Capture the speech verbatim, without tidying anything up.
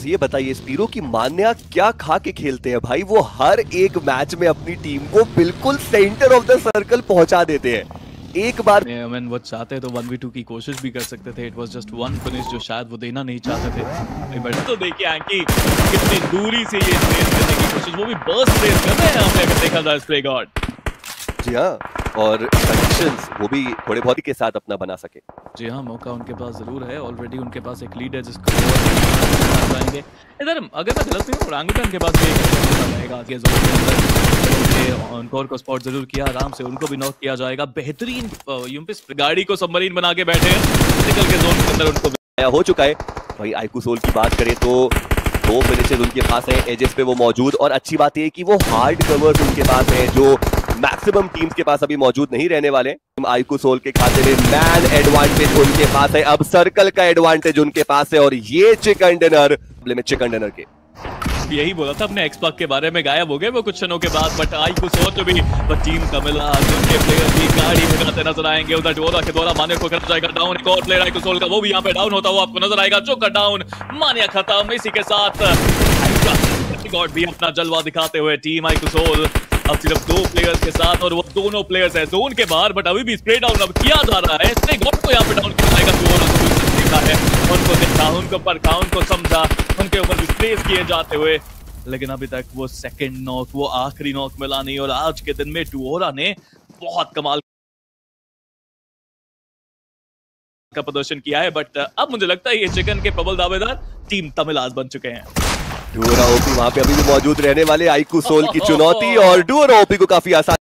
मुझे ये बताइए स्पीरो की मान्या क्या खा के खेलते हैं भाई। वो हर एक मैच में अपनी टीम को बिल्कुल सेंटर ऑफ द सर्कल पहुंचा देते हैं। एक बार I mean, वो चाहते तो वन वी टू की कोशिश भी कर सकते थे। It was just one finish जो शायद वो देना नहीं चाहते थे। बट तो देखिए एंकी कितनी दूरी से ये स्पेस करने की कोशिश, वो भी बर्स्ट स्पेस कर रहे हैं यहाँ पे अगर देखा जाए स्प्रे गॉड। जी हाँ, और कनेक्शंस वो भी थोड़े बहुत ही के साथ अपना बना सके। जी हाँ, मौका उनके पास जरूर है। ऑलरेडी उनके पास एक लीड है जिसको जाएंगे। इधर अगर मैं गलत नहीं हूँ ओरांगुटान के पास रहेगा आगे जोन के अंदर। ऑनकोर को स्पॉट जरूर किया, आराम से उनको भी नॉक किया जाएगा। बेहतरीन यूम्पिस गाड़ी को सबमरीन बना के बैठे हैं, निकल के जोन के अंदर उनको हो चुका है। भाई आईकू सोल की बात करें तो दो फिनिशेस उनके पास हैं, एजेस पे वो मौजूद। और अच्छी बात ये कि वो हार्ड कवर्स उनके पास हैं जो मैक्सिमम टीम्स के पास अभी मौजूद नहीं रहने वाले। आईकू सोल के खाते में मैन एडवांटेज उनके पास है, अब सर्कल का एडवांटेज उनके पास है। और ये चिकन डिनर में चिकन डिनर के यही बोला था अपने एक्सपाक के बारे में, गायब हो गए वो कुछ क्षणों के बाद। बट आईकू सोल भी टीम का मिला, उनके प्लेयर भी गाड़ी भगाते नजर आएंगे। उधर डोरा के द्वारा मानिया को कर जाएगा डाउन। एक और प्लेयर आईकू सोल का वो भी यहाँ पे डाउन होता हुआ आपको नजर आएगा। जो का डाउन, मानिया खत्म। इसी के साथ गॉड भी अपना जलवा दिखाते हुए टीम आईकू सोल अब सिर्फ दो प्लेयर्स के साथ, और वो दोनों प्लेयर्स है जोन के बाहर। बट अभी भी स्प्रे डाउन अब किया जा रहा है। स्प्रे गॉड को यहाँ पे डाउन किया जाएगा। देखा है, उनको देखा, उनको परखा, उनको समझा, उनके ऊपर स्प्रेस किए जाते हुए, लेकिन अभी तक वो सेकंड नॉक, वो आखिरी नॉक मिला नहीं। और आज के दिन में डुओरा ने बहुत कमाल का प्रदर्शन किया है। बट अब मुझे लगता है ये चिकन के प्रबल दावेदार टीम तमिल आज बन चुके हैं। डुओरा ओपी वहां पे अभी भी मौजूद रहने वाले। आईकू सोल की चुनौती, और डुओरा ओपी को काफी आसान